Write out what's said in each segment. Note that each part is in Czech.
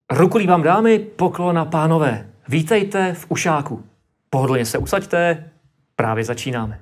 Rukulí vám dámy, poklona pánové. Vítejte v Ušáku. Pohodlně se usaďte, právě začínáme.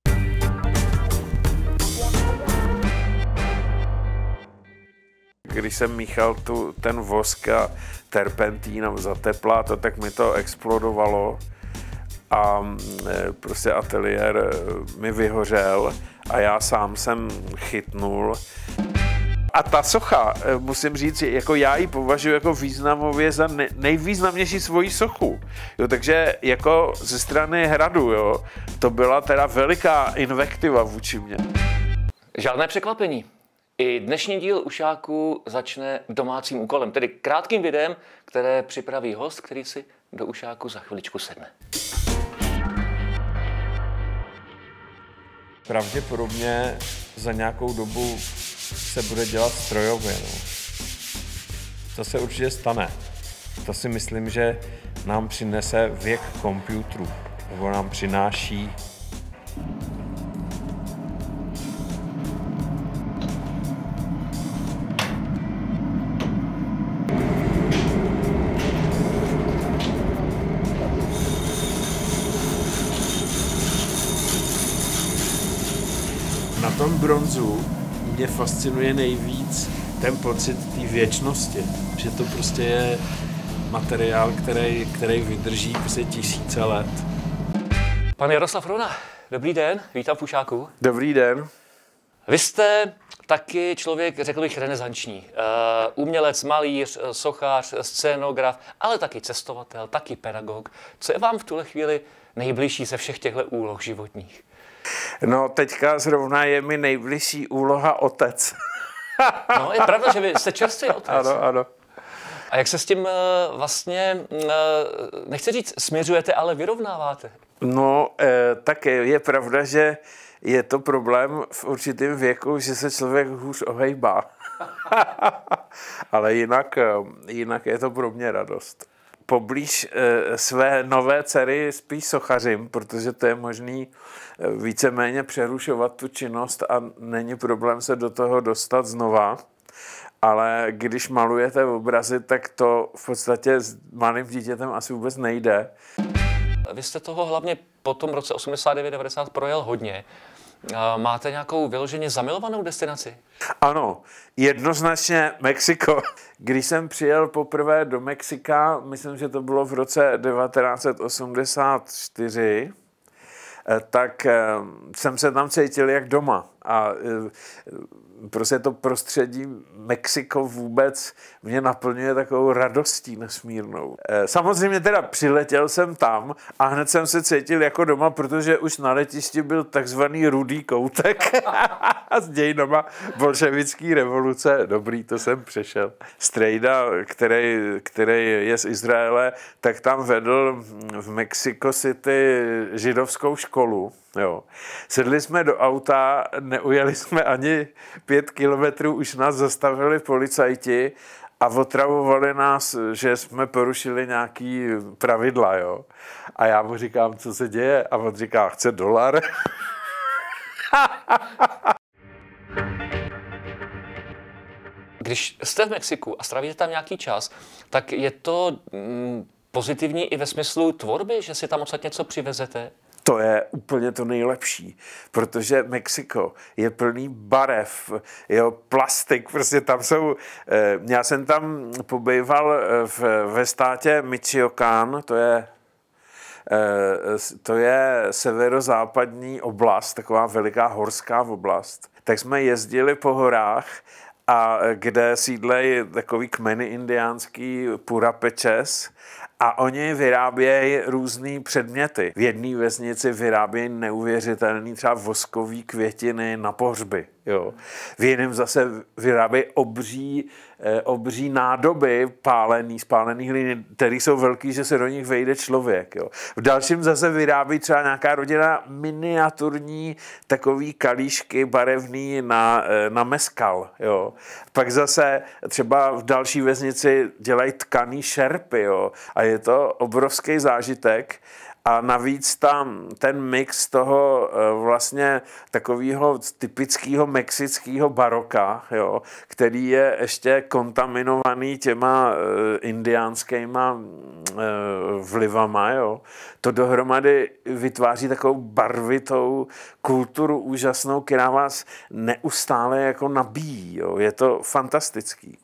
Když jsem míchal ten vosk a terpentín za tepla, tak mi to explodovalo a prostě ateliér mi vyhořel a já sám jsem chytnul. A ta socha, musím říct, jako já ji považuji jako významově za nejvýznamnější svoji sochu. Jo, takže jako ze strany hradu, jo, to byla teda veliká invektiva vůči mně. Žádné překvapení. I dnešní díl Ušáku začne domácím úkolem, tedy krátkým videem, které připraví host, který si do Ušáku za chviličku sedne. Pravděpodobně za nějakou dobu se bude dělat strojově. No. To se určitě stane. To si myslím, že nám přinese věk počítačů, nebo nám přináší. Na tom bronzu mě fascinuje nejvíc ten pocit té věčnosti, že to prostě je materiál, který vydrží prostě tisíce let. Pan Jaroslav Rouna, dobrý den, vítám v Ušáku. Dobrý den. Vy jste taky člověk, řekl bych, renesanční. Umělec, malíř, sochař, scénograf, ale taky cestovatel, taky pedagog. Co je vám v tuhle chvíli nejbližší ze všech těchto úloh životních? No, teďka zrovna je mi nejbližší úloha otec. No, je pravda, že vy jste čerstvý otec. Ano, ano. A jak se s tím vlastně, nechci říct směřujete, ale vyrovnáváte? No, tak je pravda, že je to problém v určitém věku, že se člověk hůř ohejbá. Ale jinak je to pro mě radost. Poblíž své nové dcery spíš sochařím, protože to je možný víceméně přerušovat tu činnost a není problém se do toho dostat znova. Ale když malujete obrazy, tak to v podstatě s malým dítětem asi vůbec nejde. Vy jste toho hlavně po tom roce 89-90 projel hodně. Máte nějakou vyloženě zamilovanou destinaci? Ano, jednoznačně Mexiko. Když jsem přijel poprvé do Mexika, myslím, že to bylo v roce 1984, tak jsem se tam cítil jak doma. A prostě to prostředí Mexiko vůbec mě naplňuje takovou radostí nesmírnou. Samozřejmě teda přiletěl jsem tam a hned jsem se cítil jako doma, protože už na letišti byl takzvaný rudý koutek s dějinama bolševické revoluce. Dobrý, to jsem přešel. Strejda, který je z Izraele, tak tam vedl v Mexico City židovskou školu. Jo. Sedli jsme do auta, neujeli jsme ani 5 kilometrů, už nás zastavili policajti a otravovali nás, že jsme porušili nějaký pravidla. Jo. A já mu říkám, co se děje? A on říká, chce $. Když jste v Mexiku a strávíte tam nějaký čas, tak je to pozitivní i ve smyslu tvorby, že si tam odsaď něco přivezete? To je úplně to nejlepší, protože Mexiko je plný barev, jo, plastik, prostě tam jsou, já jsem tam pobýval ve státě Michoacán, to je severozápadní oblast, taková veliká horská oblast, tak jsme jezdili po horách, a kde sídlejí takový kmeny indiánský Purapečes a oni vyrábějí různý předměty. V jedné vesnici vyrábějí neuvěřitelný třeba voskový květiny na pohřby. Jo. V jiném zase vyrábějí obří nádoby spálený hliny, které jsou velký, že se do nich vejde člověk. Jo. V dalším zase vyrábí třeba nějaká rodina miniaturní takový kalíšky barevný na mezcal. Jo. Pak zase třeba v další vesnici dělají tkaný šerpy. Jo. A je to obrovský zážitek. A navíc tam ten mix toho vlastně takového typického mexického baroka, jo, který je ještě kontaminovaný těma indiánskýma vlivama, jo. To dohromady vytváří takovou barvitou kulturu úžasnou, která vás neustále jako nabíjí. Jo. Je to fantastický.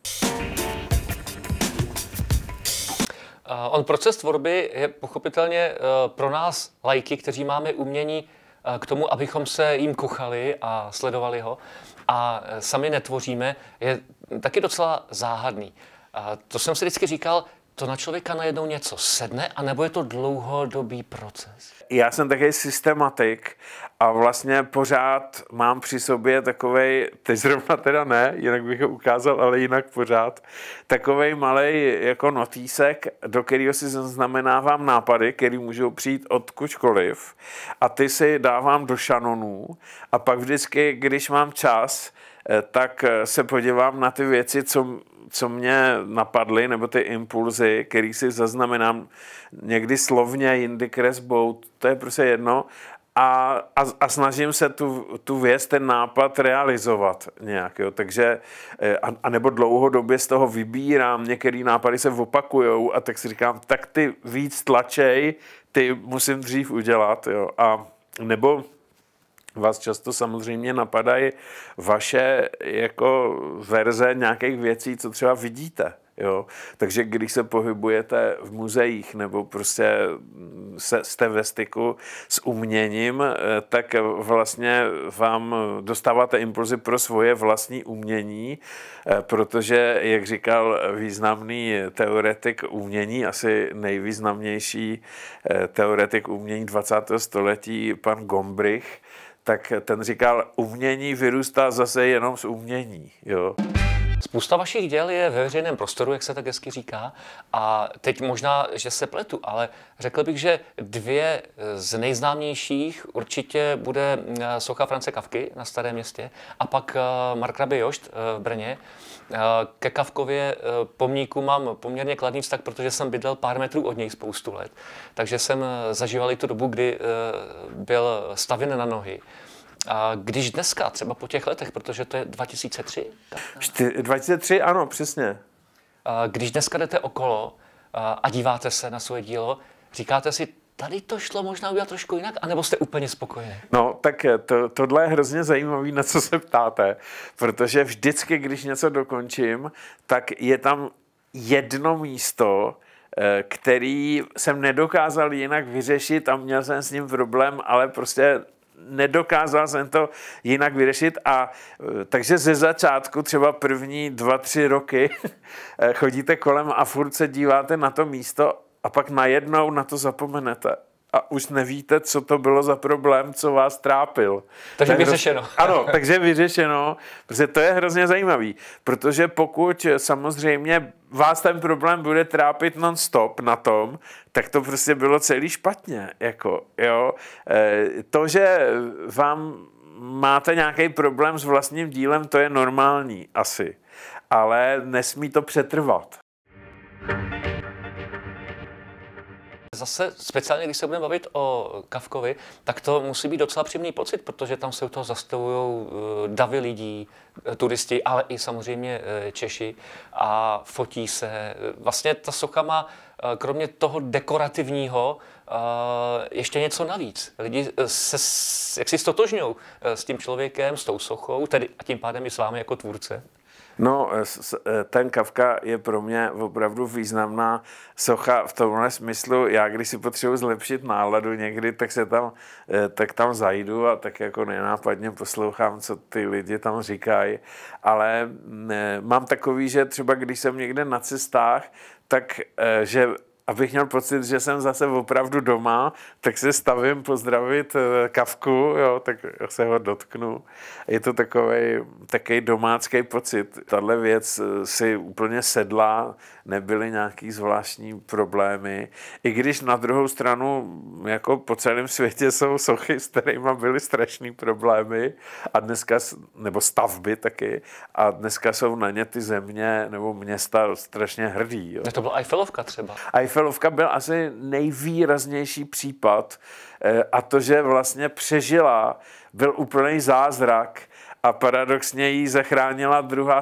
On proces tvorby je pochopitelně pro nás laiky, kteří máme umění k tomu, abychom se jim kochali a sledovali ho a sami netvoříme, je taky docela záhadný. To jsem si vždycky říkal, to na člověka najednou něco sedne, anebo je to dlouhodobý proces? Já jsem takový systematik a vlastně pořád mám při sobě takovej, teď zrovna teda ne, jinak bych ho ukázal, ale jinak pořád, takovej malej jako notýsek, do kterého si zaznamenávám nápady, které můžou přijít odkudkoliv a ty si dávám do šanonů a pak vždycky, když mám čas, tak se podívám na ty věci, co mě napadly, nebo ty impulzy, který si zaznamenám někdy slovně, jindy kresbou, to je prostě jedno. A snažím se tu věc, ten nápad realizovat nějak. Jo. Takže, a nebo dlouhodobě z toho vybírám, některé nápady se opakujou a tak si říkám, tak ty víc tlačej, ty musím dřív udělat. Jo. A nebo vás často samozřejmě napadají vaše jako verze nějakých věcí, co třeba vidíte. Jo? Takže když se pohybujete v muzeích nebo prostě jste ve styku s uměním, tak vlastně vám dostáváte impulzy pro svoje vlastní umění, protože, jak říkal významný teoretik umění, asi nejvýznamnější teoretik umění 20. století, pan Gombrich, tak ten říkal, umění vyrůstá zase jenom z umění. Jo? Spousta vašich děl je ve veřejném prostoru, jak se tak hezky říká. A teď možná, že se pletu, ale řekl bych, že dvě z nejznámějších určitě bude socha Franze Kafky na Starém Městě a pak Markrabě Jošt v Brně. Ke Kafkově pomníku mám poměrně kladný vztah, protože jsem bydlel pár metrů od něj spoustu let. Takže jsem zažíval i tu dobu, kdy byl stavěn na nohy. A když dneska, třeba po těch letech, protože to je 2003? 2003, ano, přesně. Když dneska jdete okolo a díváte se na svoje dílo, říkáte si, tady to šlo možná udělat trošku jinak, anebo jste úplně spokojení? No, tak tohle je hrozně zajímavé, na co se ptáte, protože vždycky, když něco dokončím, tak je tam jedno místo, který jsem nedokázal jinak vyřešit a měl jsem s ním problém, ale prostě nedokázal jsem to jinak vyřešit a takže ze začátku třeba první 2-3 roky chodíte kolem a furt se díváte na to místo a pak najednou na to zapomenete. A už nevíte, co to bylo za problém, co vás trápil. Takže vyřešeno. Ano, takže vyřešeno, protože to je hrozně zajímavý, protože pokud samozřejmě vás ten problém bude trápit non-stop na tom, tak to prostě bylo celý špatně. Jako, jo. To, že vám máte nějaký problém s vlastním dílem, to je normální asi, ale nesmí to přetrvat. Zase speciálně, když se budeme bavit o Kafkovi, tak to musí být docela příjemný pocit, protože tam se u toho zastavují davy lidí, turisti, ale i samozřejmě Češi a fotí se. Vlastně ta socha má kromě toho dekorativního ještě něco navíc. Lidi se jak si stotožňují s tím člověkem, s tou sochou, tedy a tím pádem i s vámi jako tvůrce. No, ten Kafka je pro mě opravdu významná socha v tomhle smyslu. Já, když si potřebuji zlepšit náladu někdy, tak tam zajdu a tak jako nenápadně poslouchám, co ty lidi tam říkají. Ale mám takový, že třeba když jsem někde na cestách, tak že abych měl pocit, že jsem zase opravdu doma, tak se stavím pozdravit Kafku, jo, tak se ho dotknu. Je to takový domácký pocit. Tahle věc si úplně sedla, nebyly nějaký zvláštní problémy. I když na druhou stranu, jako po celém světě jsou sochy, s kterými byly strašný problémy a dneska, nebo stavby taky, a dneska jsou na ně ty země nebo města strašně hrdí. Jo. To byla Eiffelovka třeba. Eifelovka byl asi nejvýraznější případ a to, že vlastně přežila, byl úplný zázrak a paradoxně jí zachránila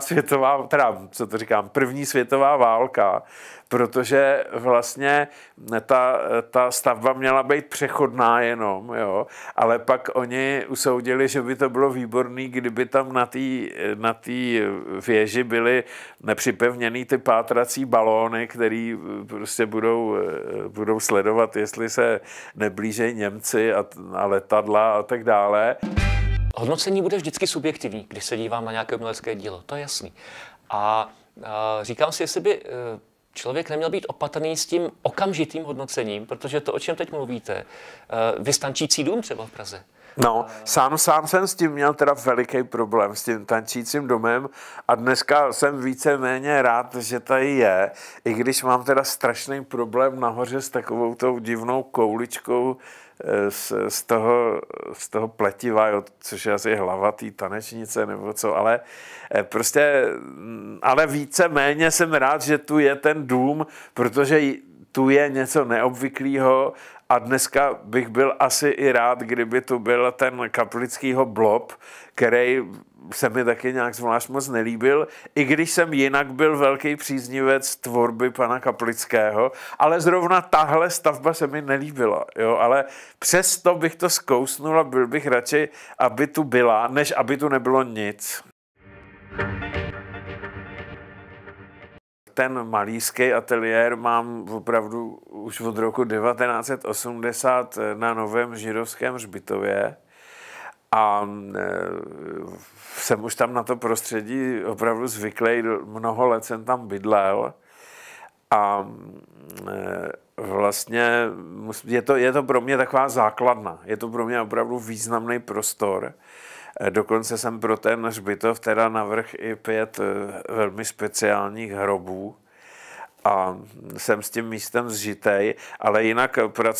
první světová válka, protože vlastně ta stavba měla být přechodná jenom, jo, ale pak oni usoudili, že by to bylo výborný, kdyby tam na té věži byly nepřipevněný ty pátrací balóny, který prostě budou sledovat, jestli se neblížejí Němci a letadla a tak dále. Hodnocení bude vždycky subjektivní, když se dívám na nějaké umělecké dílo, to je jasný. A říkám si, jestli by člověk neměl být opatrný s tím okamžitým hodnocením, protože to, o čem teď mluvíte, vy tančící dům třeba v Praze. No, sám jsem s tím měl teda veliký problém, s tím tančícím domem a dneska jsem víceméně rád, že tady je, i když mám teda strašný problém nahoře s takovou tou divnou kouličkou z toho pletiva, jo, což je asi hlava té tanečnice nebo co, ale víceméně jsem rád, že tu je ten dům, protože tu je něco neobvyklého a dneska bych byl asi i rád, kdyby tu byl ten Kaplickýho blob, který se mi taky nějak zvlášť moc nelíbil, i když jsem jinak byl velký příznivec tvorby pana Kaplického, ale zrovna tahle stavba se mi nelíbila, jo, ale přesto bych to zkousnul a byl bych radši, aby tu byla, než aby tu nebylo nic. Ten malířský ateliér mám opravdu už od roku 1980 na Novém židovském hřbitově a jsem už tam na to prostředí opravdu zvyklý, mnoho let jsem tam bydlel a vlastně je to pro mě taková základna, je to pro mě opravdu významný prostor. Dokonce jsem pro ten hřbitov teda navrhl i 5 velmi speciálních hrobů a jsem s tím místem zžitej, ale jinak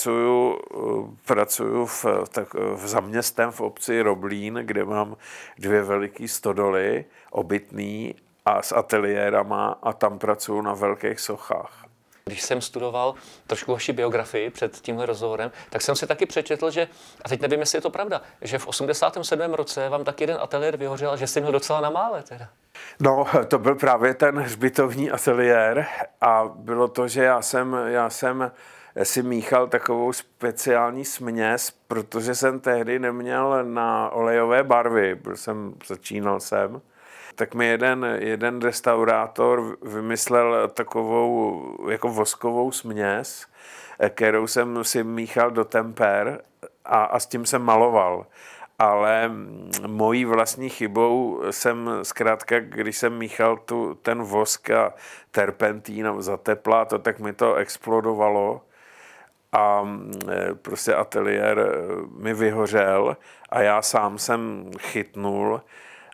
pracuju za městem v obci Roblín, kde mám 2 veliký stodoly, obytný a s ateliérama a tam pracuju na velkých sochách. Když jsem studoval trošku vaši biografii před tímhle rozhovorem, tak jsem si taky přečetl, že, a teď nevím, jestli je to pravda, že v 87. roce vám tak jeden ateliér vyhořel, že jste měl docela na mále teda. No, to byl právě ten hřbitovní ateliér a bylo to, že já jsem si míchal takovou speciální směs, protože jsem tehdy neměl na olejové barvy, začínal jsem. Tak mi jeden restaurátor vymyslel takovou jako voskovou směs, kterou jsem si míchal do temper a s tím jsem maloval. Ale mojí vlastní chybou jsem zkrátka, když jsem míchal ten vosk a terpentín za tepla, tak mi to explodovalo a prostě ateliér mi vyhořel a já sám jsem chytnul.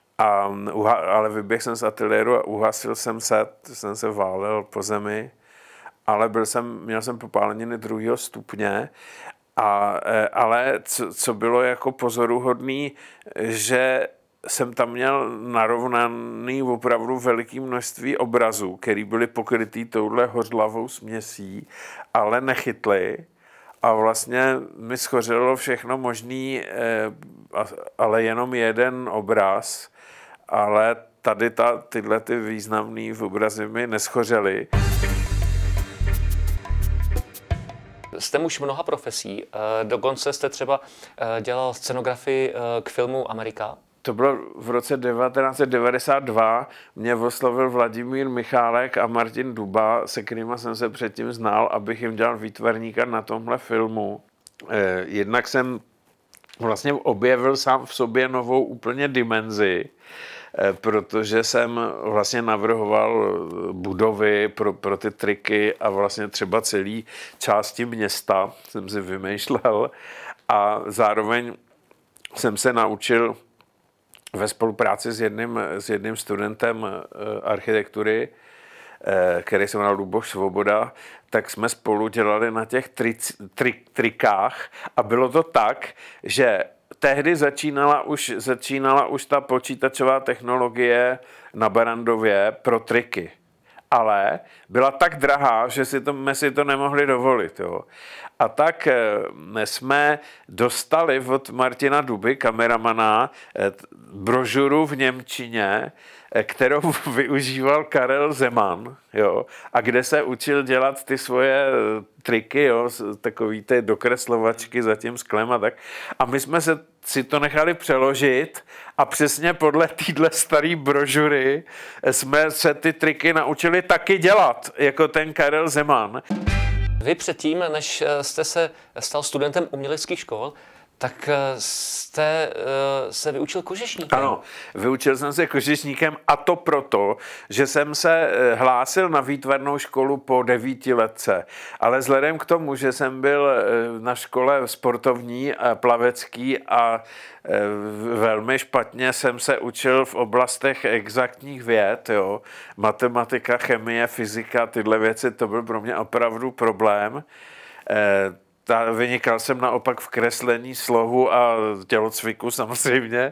Ale vyběhl jsem z ateliéru a uhasil jsem se válel po zemi, ale měl jsem popáleniny 2. stupně, ale co bylo jako pozoruhodný, že jsem tam měl narovnaný opravdu veliké množství obrazů, které byly pokrytý touhle hořlavou směsí, ale nechytly. A vlastně mi schořelo všechno možný, ale jenom jeden obraz, ale tady tyhle významné obrazy mi neschořely. Jste muž mnoha profesí, dokonce jste třeba dělal scenografii k filmu Amerika. To bylo v roce 1992, mě oslovil Vladimír Michálek a Martin Duba, se kterýma jsem se předtím znal, abych jim dělal výtvarníka na tomhle filmu. Jednak jsem vlastně objevil sám v sobě novou úplně dimenzi, protože jsem vlastně navrhoval budovy pro ty triky a vlastně třeba celý části města jsem si vymýšlel a zároveň jsem se naučil ve spolupráci s jedním studentem architektury, který se jmenoval Luboš Svoboda, tak jsme spolu dělali na těch trikách a bylo to tak, že tehdy začínala už ta počítačová technologie na Barandově pro triky. ale byla tak drahá, že jsme si to nemohli dovolit. Jo. A tak jsme dostali od Martina Duby, kameramana, brožuru v němčině, kterou využíval Karel Zeman, jo, a kde se učil dělat ty svoje triky, jo, takový ty dokreslovačky za tím sklem a tak. A my jsme si to nechali přeložit a přesně podle téhle staré brožury jsme se ty triky naučili taky dělat, jako ten Karel Zeman. Vy předtím, než jste se stal studentem uměleckých škol, tak jste se vyučil kožešníkem. Ano, vyučil jsem se kožešníkem a to proto, že jsem se hlásil na výtvarnou školu po 9 letce. Ale vzhledem k tomu, že jsem byl na škole sportovní, plavecký a velmi špatně jsem se učil v oblastech exaktních věd, jo. Matematika, chemie, fyzika, tyhle věci, to byl pro mě opravdu problém. Vynikal jsem naopak v kreslení slohu a tělocviku samozřejmě,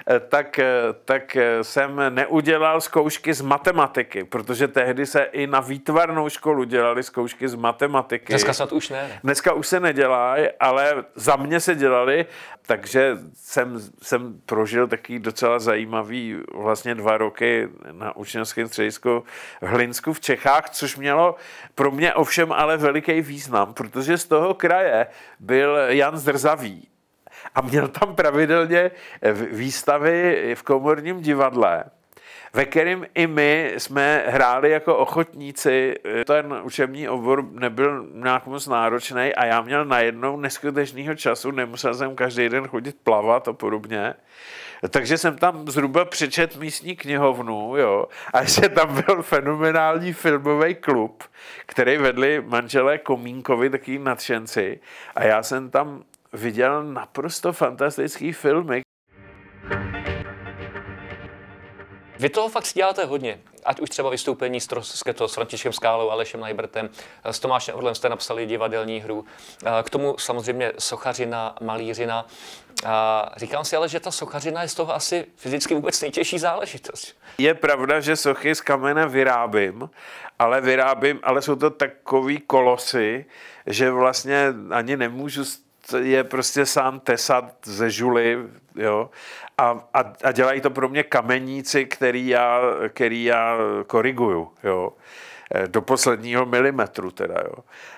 tak jsem neudělal zkoušky z matematiky, protože tehdy se i na výtvarnou školu dělaly zkoušky z matematiky. Dneska snad už ne. Dneska už se nedělají, ale za mě se dělaly, takže jsem prožil taky docela zajímavý vlastně 2 roky na učňovském středisku v Hlinsku v Čechách, což mělo pro mě ovšem ale veliký význam, protože z toho kraje byl Jan Zdrzavý a měl tam pravidelně výstavy v Komorním divadle, ve kterém i my jsme hráli jako ochotníci. Ten učební obor nebyl nějak moc náročný a já měl najednou neskutečného času, nemusel jsem každý den chodit plavat a podobně. Takže jsem tam zhruba přečet místní knihovnu, jo, a ještě tam byl fenomenální filmový klub, který vedli manželé Komínkovi, takový nadšenci, a já jsem tam viděl naprosto fantastický filmy. Vy toho fakt si děláte hodně. Ať už třeba vystoupení s Františkem Skálou, Alešem Najbrtem, s Tomášem Orlem jste napsali divadelní hru. K tomu samozřejmě sochařina, malířina. Říkám si ale, že ta sochařina je z toho asi fyzicky vůbec nejtěžší záležitost. Je pravda, že sochy z kamene vyrábím, ale jsou to takový kolosy, že vlastně ani nemůžu je prostě sám tesat ze žuly, jo, a dělají to pro mě kameníci, který já koriguju, jo, do posledního milimetru teda, jo.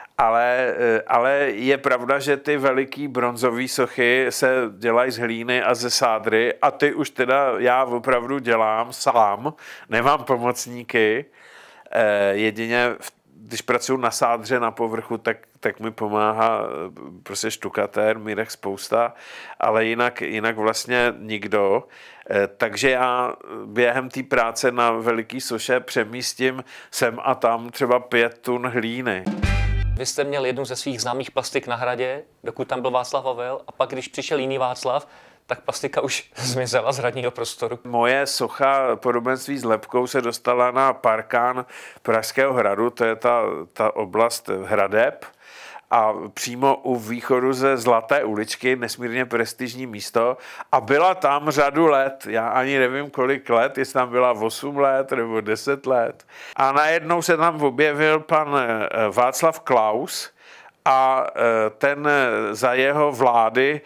Ale je pravda, že ty veliký bronzové sochy se dělají z hlíny a ze sádry a ty už teda já opravdu dělám sám, nemám pomocníky, jedině když pracuji na sádře na povrchu, tak mi pomáhá prostě štukatér, Mirek Spousta, ale jinak vlastně nikdo. Takže já během té práce na veliký soše přemístím sem a tam třeba 5 tun hlíny. Vy jste měl jednu ze svých známých plastik na Hradě, dokud tam byl Václav Havel, a pak, když přišel jiný Václav, tak plastika už zmizela z hradního prostoru. Moje socha Podobenství s lebkou se dostala na parkán Pražského hradu, to je ta oblast hradeb, a přímo u východu ze Zlaté uličky, nesmírně prestižní místo, a byla tam řadu let, já ani nevím kolik let, jestli tam byla 8 let nebo 10 let. A najednou se tam objevil pan Václav Klaus, a ten za jeho vlády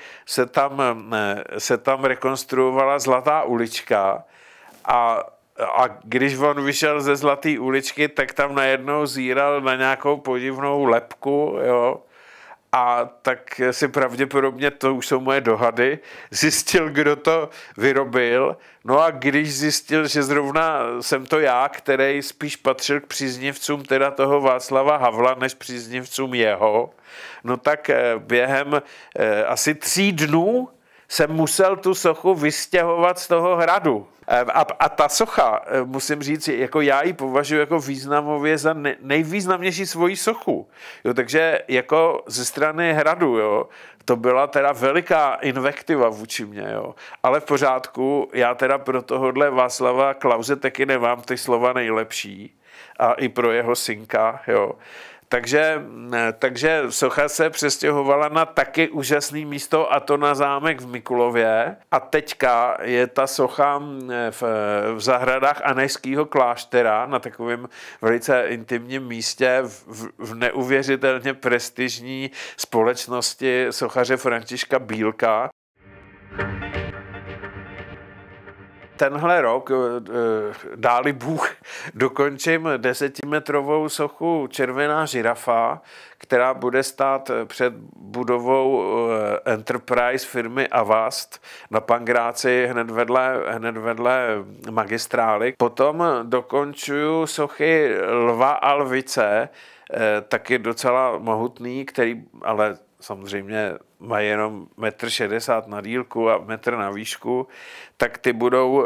se tam rekonstruovala Zlatá ulička a když on vyšel ze Zlaté uličky, tak tam najednou zíral na nějakou podivnou lebku, jo, a tak si pravděpodobně, to už jsou moje dohady, zjistil, kdo to vyrobil. No a když zjistil, že zrovna jsem to já, který spíš patřil k příznivcům teda toho Václava Havla, než příznivcům jeho, no tak během asi 3 dnů jsem musel tu sochu vystěhovat z toho hradu. A ta socha, musím říct, jako já ji považuji jako významově za nejvýznamnější svoji sochu. Jo, takže jako ze strany hradu, jo, to byla teda veliká invektiva vůči mě, jo. Ale v pořádku, já teda pro tohohle Václava Klause taky nemám ty slova nejlepší. a i pro jeho synka, jo. Takže socha se přestěhovala na taky úžasné místo, a to na zámek v Mikulově. A teďka je ta socha v zahradách Anežského kláštera na takovém velice intimním místě v neuvěřitelně prestižní společnosti sochaře Františka Bílka. Tenhle rok, dáli Bůh, dokončím 10metrovou sochu Červená žirafa, která bude stát před budovou Enterprise firmy Avast na Pangráci hned vedle magistrály. Potom dokončuju sochy Lva a lvice, taky docela mohutný, který ale samozřejmě mají jenom 1,60 m na dílku a 1 m na výšku, tak ty budou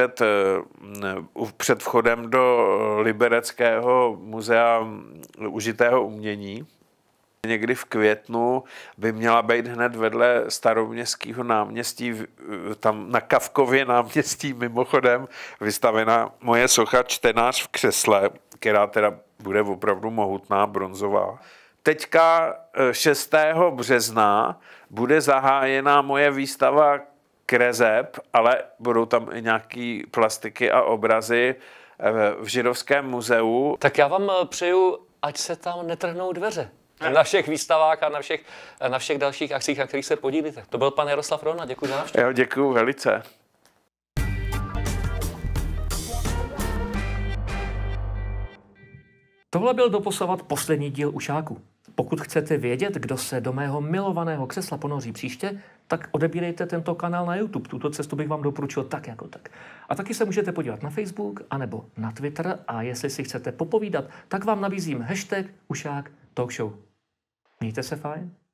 před vchodem do Libereckého muzea užitého umění. Někdy v květnu by měla být hned vedle Staroměstského náměstí, tam na Kavkově náměstí mimochodem, vystavena moje socha Čtenář v křesle, která teda bude opravdu mohutná, bronzová. Teďka 6. března bude zahájena moje výstava kreseb, ale budou tam i nějaký plastiky a obrazy v Židovském muzeu. Tak já vám přeju, ať se tam netrhnou dveře. Na všech výstavách a na všech dalších akcích, na kterých se podílíte. To byl pan Jaroslav Rohna, děkuji za návštěvu. Jo, děkuji velice. Tohle byl doposavat poslední díl Ušáku. Pokud chcete vědět, kdo se do mého milovaného křesla ponoří příště, tak odebírejte tento kanál na YouTube. Tuto cestu bych vám doporučil tak jako tak. A taky se můžete podívat na Facebook anebo na Twitter, a jestli si chcete popovídat, tak vám nabízím hashtag Ušák Talkshow. Mějte se fajn.